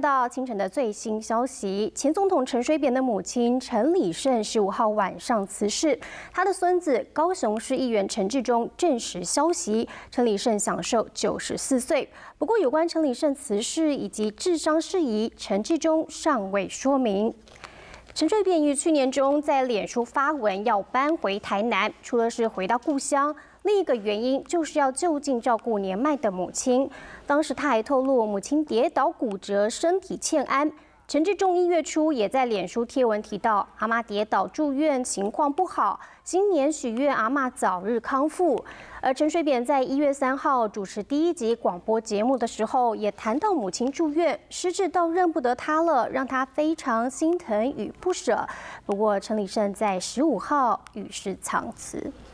到清晨的最新消息，前总统陈水扁的母亲陈李盛15号晚上辞世，他的孙子高雄市议员陈致中证实消息，陈李盛享受94岁。不过，有关陈李盛辞世以及治伤事宜，陈致中尚未说明。 陈水扁于去年中在脸书发文要搬回台南，除了是回到故乡，另一个原因就是要就近照顾年迈的母亲。当时他还透露，母亲跌倒骨折，身体欠安。陈致中1月初也在脸书贴文提到，阿嬷跌倒住院，情况不好，今年许愿阿嬷早日康复。而陈水扁在1月3号主持第1集广播节目的时候，也谈到母亲住院，失智到认不得她了，让他非常心疼与不舍。不过陈李盛在15号与世长辞。